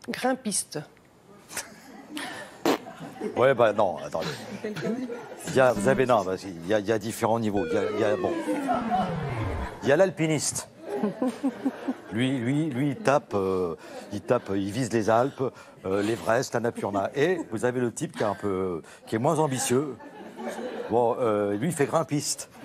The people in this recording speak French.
Grimpiste. Ouais, bah non, attendez. Vous avez, non, il y a différents niveaux. Bon. Il y a l'alpiniste. Lui, il vise les Alpes, l'Everest, l'Annapurna. Et vous avez le type qui est moins ambitieux. Bon, lui, il fait grimpiste.